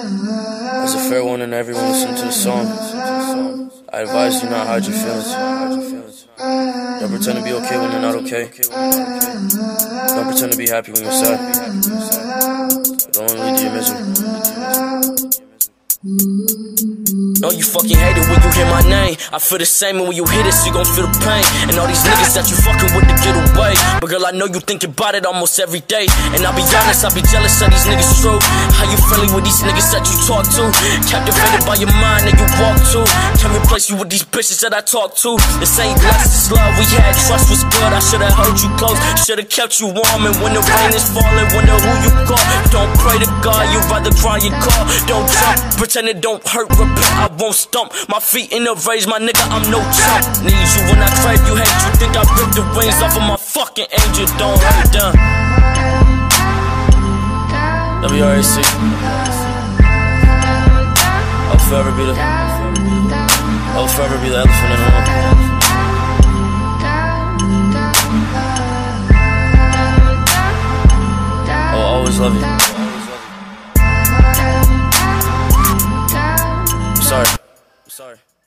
As a fair warning to everyone listening to the song, I advise you not hide your feelings. Don't pretend to be okay when you're not okay. Don't pretend to be happy when you're sad. It'll only lead to your misery. No, you fucking hate it when you hear my name. I feel the same, and when you hear this, you gon' feel the pain. And all these niggas that you fucking with to get away. But girl, I know you think about it almost every day. And I'll be honest, I'll be jealous of these niggas true. How you friendly with these niggas that you talk to? Captivated by your mind that you walk to. Can't replace you with these bitches that I talk to. This ain't lust, this love we had. Trust was good, I should've held you close. Should've kept you warm, and when the rain is falling, wonder who you call. Don't pray to God, you'd rather cry your call. Don't jump, pretend it don't hurt, repent, I won't stump. My feet in the rage, my nigga, I'm no chump. Need you when I crave, you hate. You think I ripped the wings off of my fucking angel? Don't hurt them. WRAC. I'll forever be the elephant in the room. I'll always love you. Sorry.